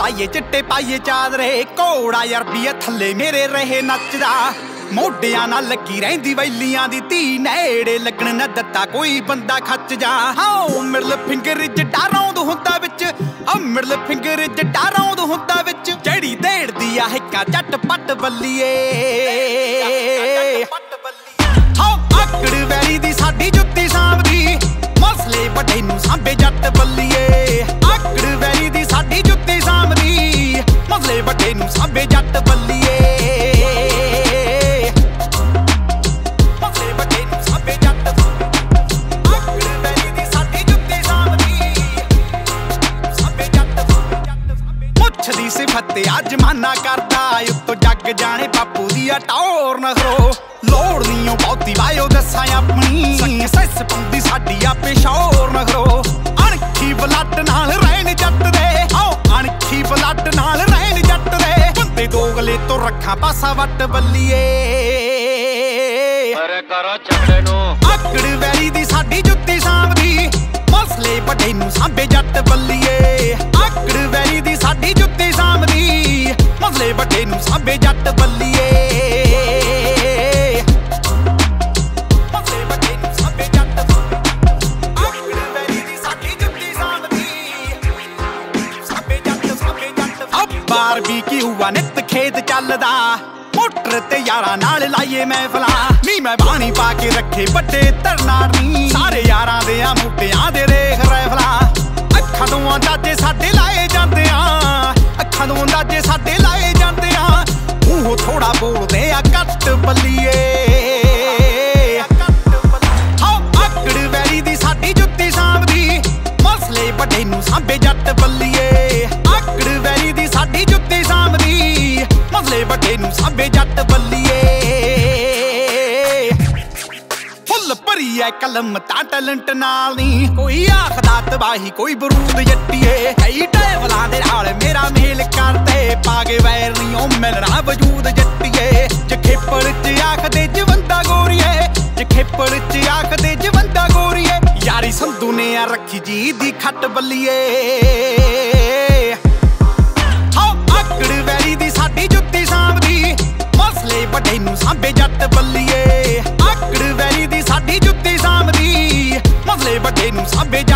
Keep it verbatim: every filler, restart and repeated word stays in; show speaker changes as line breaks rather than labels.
पाइए चिट्टे पाइए चादरे घोड़ा अरबीए थले मेरे रहे नचदा मोढियां नाल लगी रहिंदी वैलियां दी धी नेड़े लगण न दत्ता कोई बंदा खच जा हाओ मिडल फिंगर जड्डा रौंद हुंदा विच आ मिडल फिंगर जड्डा रौंद हुंदा विच जड़ी देड़दी आ हिक्का झट पट बल्लीए हाओ आकड़ वैली दी साडी जुत्ती सांभदी मसले वड्डे नूं सांभे जट बल्लीए आकड़ वैली दी साडी जुत्ती सांभदी मसले वड्डे नूं सांभे जट बल्लीए सिफते अज माना करदा उत्तो जग जाने बापू दी टौर नखरो लोड़ नहीं बहुती वायो दसा अपनी सस पौंदी साडी आपे शौर नखरो अणखी बलट नाल रहन जट दे आओ अणखी बलट नाल रहन जट दे बंदे दोगले तो रखा पासा वट बल्लीए अरे करो झगड़े नु आकड़ वैली दी साडी जुत्ती सांभदी मसले वड्डे नूं सांभे जट बल्लीए आकड़ वैली दी साडी जुत्ती सांभदी मसले वड्डे नूं सांभे जट बल्लीए मसले वड्डे नूं सांभे जट आकड़ वैली दी साडी जुत्ती सांभदी सांभे जट सांभे जट अब बारबीक्यू आ नित खेत चलदा मोटर ते यारां नाल लाइए महफिल नी मैं बाणी पा के रखे वड्डे धरनार नी सारे यारां दे आ मुट्टियां दे रेख रैफला अखां तो अंदाजे साडे लाए जांदे आ अखां तो अंदाजे साडे लाए जांदे आ मूंह थोड़ा बोलदे आ घट बल्लीए हाओ आकड़ वैली दी साडी जुत्ती सांभदी मसले वड्डे नूं सांभे जट बल्लीए आकड़ वैली दी साडी जुत्ती सांभदी मसले वड्डे नूं सांभे जट बल्लीए फुल भरी है कलम तां टैलेंट नाल नी कोई आखदा तबाही कोई बरूद जट्टीए कई टैवलां दे नाल मेरा मेल करदे पागे वैर नी ओ मिलना वजूद जट्टीए जे खेपड़ च आखदे जवंदा गोरीए जे खेपड़ च आखदे जवंदा गोरीए यारी संधू ने आ रखी जी दी खट बल्लीए हाओ आकड़ वैली दी साडी जुत्ती सांभदी मसले वड्डे नूं सांभे जट बल्लीए आकड़ वैली दी साडी जुत्ती सांभदी मसले वड्डे नूं सांभे